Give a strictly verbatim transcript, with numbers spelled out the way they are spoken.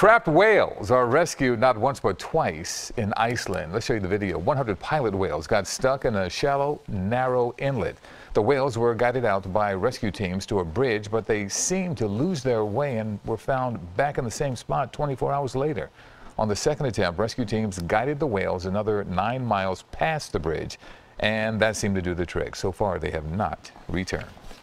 Trapped whales are rescued not once but twice in Iceland. Let's show you the video. one hundred pilot whales got stuck in a shallow, narrow inlet. The whales were guided out by rescue teams to a bridge, but they seemed to lose their way and were found back in the same spot twenty-four hours later. On the second attempt, rescue teams guided the whales another nine miles past the bridge, and that seemed to do the trick. So far, they have not returned.